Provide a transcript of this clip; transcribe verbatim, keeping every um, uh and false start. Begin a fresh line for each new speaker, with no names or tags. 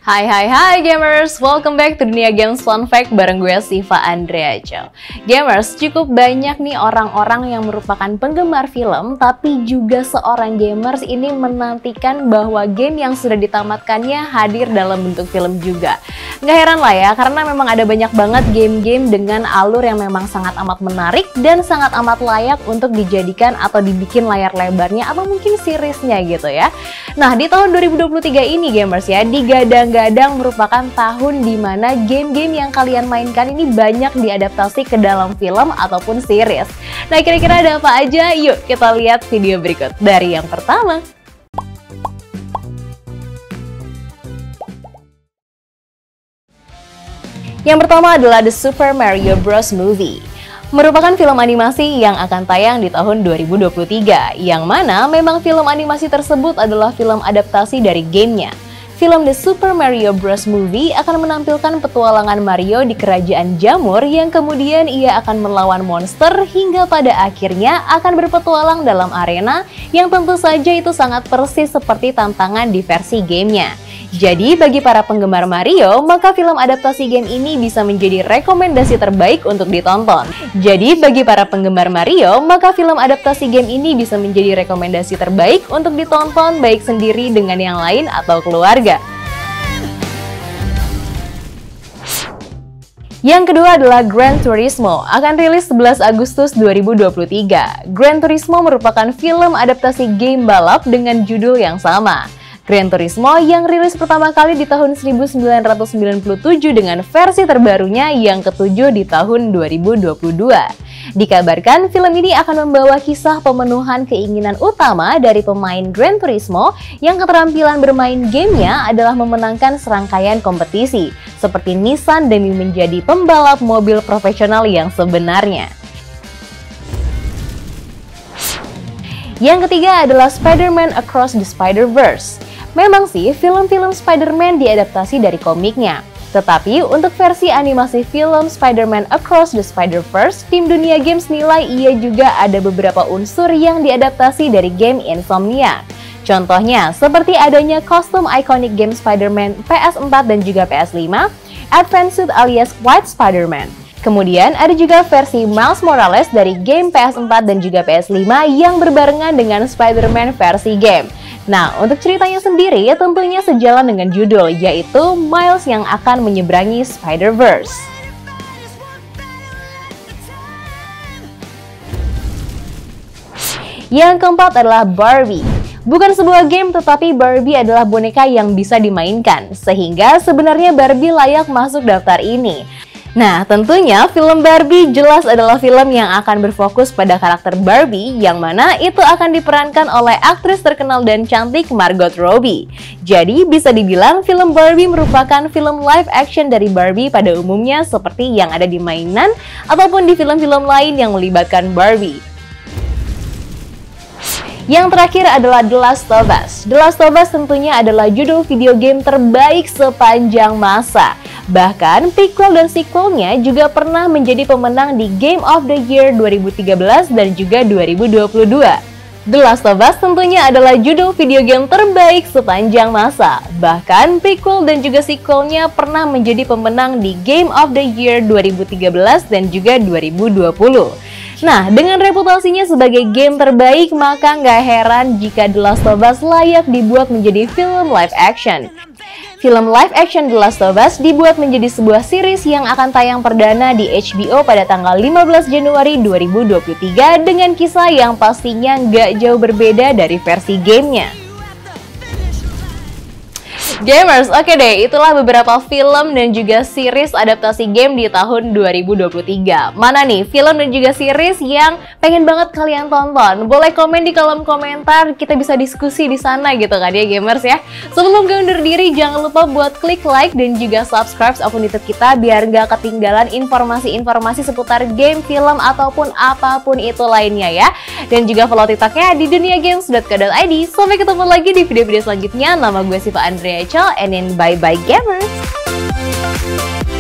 Hai hai hai gamers, welcome back to Dunia Games Fun Fact bareng gue Siva Andreaco. Gamers, cukup banyak nih orang-orang yang merupakan penggemar film, tapi juga seorang gamers ini menantikan bahwa game yang sudah ditamatkannya hadir dalam bentuk film juga. Nggak heran lah ya, karena memang ada banyak banget game-game dengan alur yang memang sangat amat menarik dan sangat amat layak untuk dijadikan atau dibikin layar lebarnya atau mungkin seriesnya gitu ya. Nah, di tahun dua ribu dua puluh tiga ini gamers ya, digadang-gadang merupakan tahun dimana game-game yang kalian mainkan ini banyak diadaptasi ke dalam film ataupun series. Nah, kira-kira ada apa aja? Yuk kita lihat video berikut. Dari yang pertama, yang pertama adalah The Super Mario Bros. Movie. Merupakan film animasi yang akan tayang di tahun dua ribu dua puluh tiga, yang mana memang film animasi tersebut adalah film adaptasi dari gamenya. Film The Super Mario Bros. Movie akan menampilkan petualangan Mario di kerajaan jamur yang kemudian ia akan melawan monster hingga pada akhirnya akan berpetualang dalam arena yang tentu saja itu sangat persis seperti tantangan di versi gamenya. Jadi bagi para penggemar Mario, maka film adaptasi game ini bisa menjadi rekomendasi terbaik untuk ditonton. Jadi bagi para penggemar Mario, maka film adaptasi game ini bisa menjadi rekomendasi terbaik untuk ditonton baik sendiri dengan yang lain atau keluarga. Yang kedua adalah Gran Turismo, akan rilis sebelas Agustus dua ribu dua puluh tiga. Gran Turismo merupakan film adaptasi game balap dengan judul yang sama. Gran Turismo yang rilis pertama kali di tahun seribu sembilan ratus sembilan puluh tujuh dengan versi terbarunya yang ketujuh di tahun dua ribu dua puluh dua. Dikabarkan film ini akan membawa kisah pemenuhan keinginan utama dari pemain Gran Turismo yang keterampilan bermain gamenya adalah memenangkan serangkaian kompetisi, seperti Nissan demi menjadi pembalap mobil profesional yang sebenarnya. Yang ketiga adalah Spider-Man Across the Spider-Verse. Memang sih, film-film Spider-Man diadaptasi dari komiknya. Tetapi untuk versi animasi film Spider-Man Across the Spider-Verse, tim Dunia Games nilai ia juga ada beberapa unsur yang diadaptasi dari game Insomniac. Contohnya, seperti adanya kostum ikonik game Spider-Man P S empat dan juga P S lima, Advance Suit alias White Spider-Man. Kemudian ada juga versi Miles Morales dari game P S empat dan juga P S lima yang berbarengan dengan Spider-Man versi game. Nah, untuk ceritanya sendiri tentunya sejalan dengan judul, yaitu Miles yang akan menyeberangi Spider-Verse. Yang keempat adalah Barbie. Bukan sebuah game, tetapi Barbie adalah boneka yang bisa dimainkan, sehingga sebenarnya Barbie layak masuk daftar ini. Nah, tentunya film Barbie jelas adalah film yang akan berfokus pada karakter Barbie, yang mana itu akan diperankan oleh aktris terkenal dan cantik Margot Robbie. Jadi bisa dibilang film Barbie merupakan film live action dari Barbie pada umumnya seperti yang ada di mainan ataupun di film-film lain yang melibatkan Barbie. Yang terakhir adalah The Last of Us. The Last of Us tentunya adalah judul video game terbaik sepanjang masa. Bahkan, prequel dan sequelnya juga pernah menjadi pemenang di Game of the Year dua ribu tiga belas dan juga dua ribu dua puluh dua. The Last of Us tentunya adalah judul video game terbaik sepanjang masa. Bahkan, prequel dan juga sequelnya pernah menjadi pemenang di Game of the Year dua ribu tiga belas dan juga dua ribu dua puluh. Nah, dengan reputasinya sebagai game terbaik, maka nggak heran jika The Last of Us layak dibuat menjadi film live action. Film live action The Last of Us dibuat menjadi sebuah series yang akan tayang perdana di H B O pada tanggal lima belas Januari dua ribu dua puluh tiga dengan kisah yang pastinya nggak jauh berbeda dari versi gamenya. Gamers, oke deh, itulah beberapa film dan juga series adaptasi game di tahun dua ribu dua puluh tiga. Mana nih film dan juga series yang pengen banget kalian tonton? Boleh komen di kolom komentar, kita bisa diskusi di sana gitu kan ya gamers ya. Sebelum gue undur diri, jangan lupa buat klik like dan juga subscribe akun YouTube kita biar nggak ketinggalan informasi-informasi seputar game, film, ataupun apapun itu lainnya ya. Dan juga follow TikToknya di dunia games dot co dot i d. Sampai ketemu lagi di video-video selanjutnya. Nama gue Siva Andreaco, and then bye-bye gamers!